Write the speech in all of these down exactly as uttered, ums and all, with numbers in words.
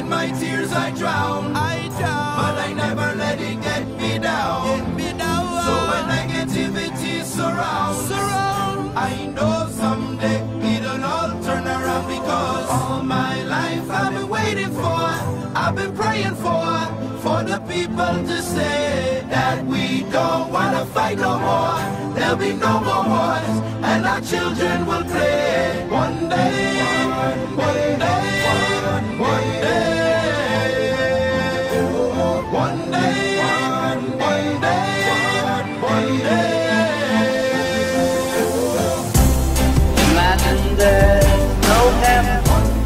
in my tears I drown. I drown. But I never let it get me down. Get me down. So when negativity surrounds, Surround. I know someday it'll all turn around, because all my life I've been waiting for, I've been praying for, for the people to say that we don't wanna fight no more. There'll be no more wars, and our children will play. One day, one day, one day, one day, one day, one day. Imagine there's no heaven.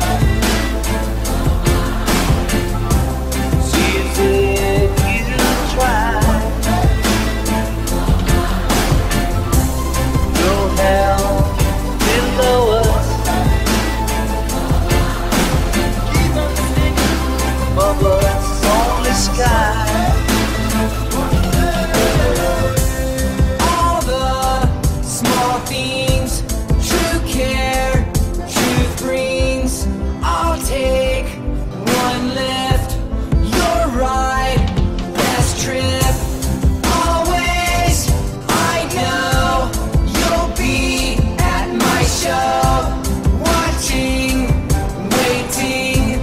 See if you try. No hell below us. Above us, only sky. All the small things, true care, truth brings. I'll take one lift, you're right, best trip. Always, I know you'll be at my show, watching, waiting,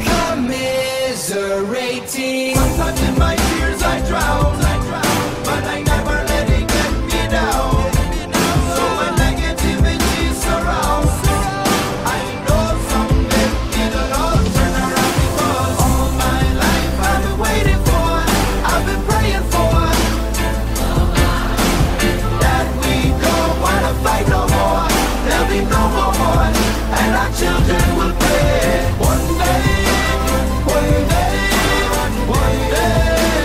commiserating. Sometimes in my tears I drown, but I never let it get me down. So when negativity surrounds, I know someday it'll all turn around, because all my life I've been waiting for, I've been praying for, that we don't wanna fight no more. There'll be no more wars, and our children will play. One day, one day, one day.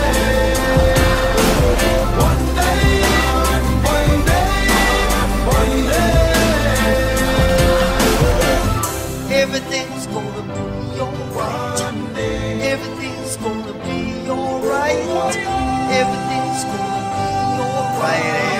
One day, one day, one day. Everything's gonna be alright. Everything's gonna be alright. Everything's gonna be alright.